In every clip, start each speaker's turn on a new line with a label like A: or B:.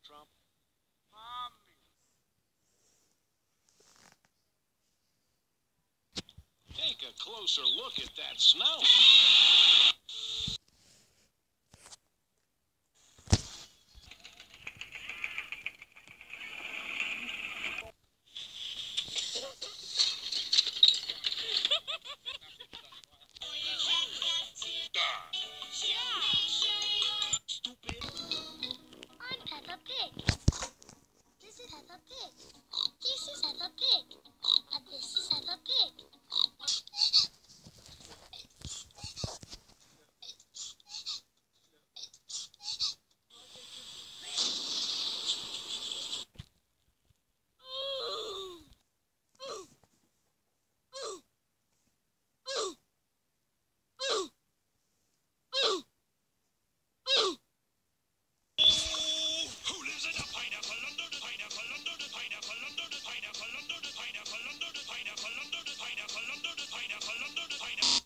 A: Trump. Mommy. Take a closer look at that snout. Stupid.
B: I'm Peppa Pig. This is Peppa Pig. This is Peppa Pig. And this is Peppa Pig.
A: Who lives in a pineapple under the pineapple under the pineapple under the pineapple under the pineapple under the pineapple under the pineapple under the pineapple under the pineapple?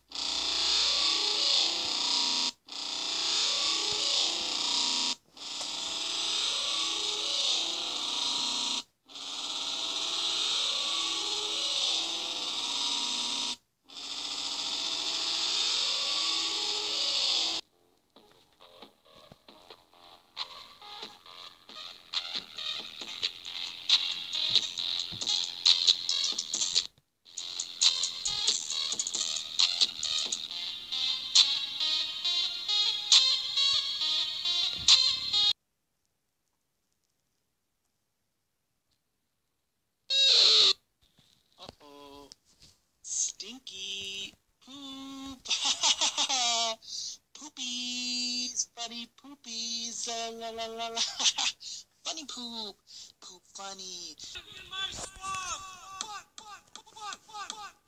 A: Uh-oh. Stinky poop. Poopies. Funny poopies. La la la la. Funny poop. Poop funny. In my swamp. What?